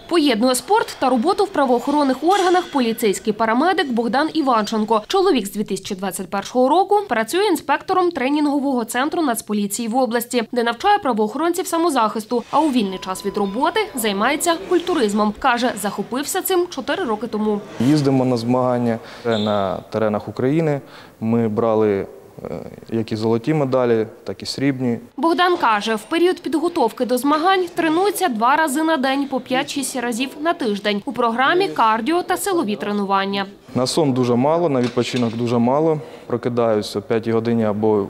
Поєднує спорт та роботу в правоохоронних органах поліцейський парамедик Богдан Іванченко. Чоловік з 2021 року працює інспектором тренінгового центру Нацполіції в області, де навчає правоохоронців самозахисту, а у вільний час від роботи займається культуризмом. Каже, захопився цим 4 роки тому. Їздимо на змагання на теренах України. Ми брали як і золоті медалі, так і срібні. Богдан каже, в період підготовки до змагань тренується 2 рази на день по 5-6 разів на тиждень. У програмі кардіо та силові тренування. На сон дуже мало, на відпочинок дуже мало. Прокидаюся о 5 годині або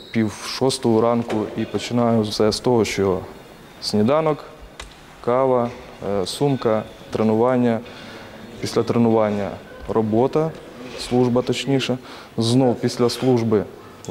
5:30 ранку і починаю все з того, що сніданок, кава, сумка, тренування. Після тренування робота, служба точніше. Знов після служби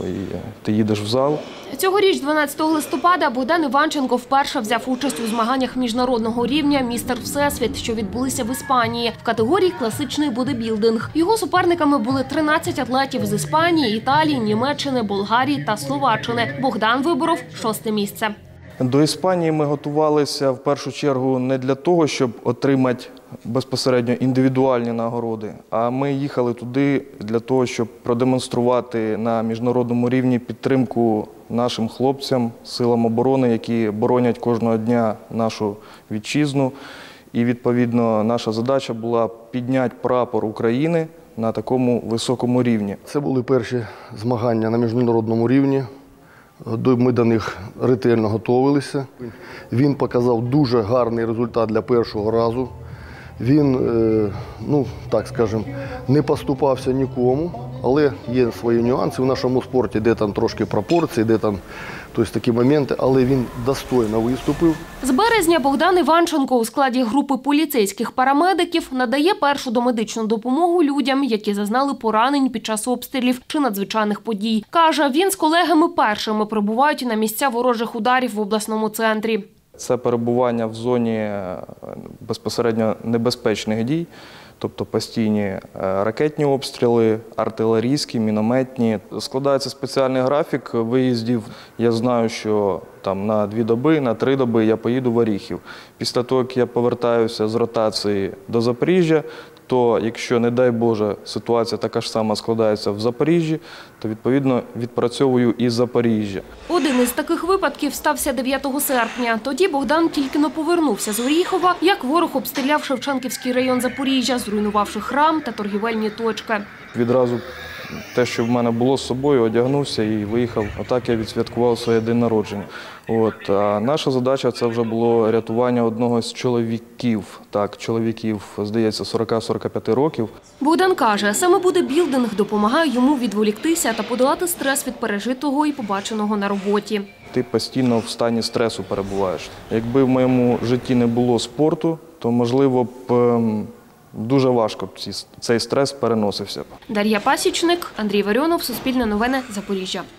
ти їдеш в зал. Цьогоріч, 12 листопада, Богдан Іванченко вперше взяв участь у змаганнях міжнародного рівня «Містер Всесвіт», що відбулися в Іспанії, в категорії «Класичний бодибілдинг». Його суперниками були 13 атлетів з Іспанії, Італії, Німеччини, Болгарії та Словаччини. Богдан виборов 6-те місце. До Іспанії ми готувалися в першу чергу не для того, щоб отримати безпосередньо індивідуальні нагороди, а ми їхали туди для того, щоб продемонструвати на міжнародному рівні підтримку нашим хлопцям, силам оборони, які боронять кожного дня нашу вітчизну. І, відповідно, наша задача була підняти прапор України на такому високому рівні. Це були перші змагання на міжнародному рівні. Ми до них ретельно готувалися. Він показав дуже гарний результат для першого разу. Він, так скажемо, не поступався нікому, але є свої нюанси в нашому спорті, де там трошки пропорції, де там такі моменти, але він достойно виступив. З березня Богдан Іванченко у складі групи поліцейських парамедиків надає першу домедичну допомогу людям, які зазнали поранень під час обстрілів чи надзвичайних подій. Каже, він з колегами першими прибувають на місця ворожих ударів в обласному центрі. Це перебування в зоні безпосередньо небезпечних дій, тобто постійні ракетні обстріли, артилерійські, мінометні. Складається спеціальний графік виїздів. Я знаю, що там на 2 доби, на 3 доби я поїду в Оріхів. Після того, як я повертаюся з ротації до Запоріжжя, то якщо, не дай Боже, ситуація така ж сама складається в Запоріжжі, то, відповідно, відпрацьовую із Запоріжжя. Один із таких випадків стався 9 серпня. Тоді Богдан тільки-но повернувся з Оріхова, як ворог обстріляв Шевченківський район Запоріжжя, зруйнувавши храм та торгівельні точки. Відразу те, що в мене було з собою, одягнувся і виїхав. Отак я відсвяткував своє день народження. А наша задача – це вже було рятування одного з чоловіків. Так, чоловіків, здається, 40-45 років. Богдан каже, саме бодибілдинг допомагає йому відволіктися та подолати стрес від пережитого і побаченого на роботі. Ти постійно в стані стресу перебуваєш. Якби в моєму житті не було спорту, то, можливо, б дуже важко б цей стрес переносився. Дар'я Пасічник, Андрій Варіонов, Суспільне новини, Запоріжжя.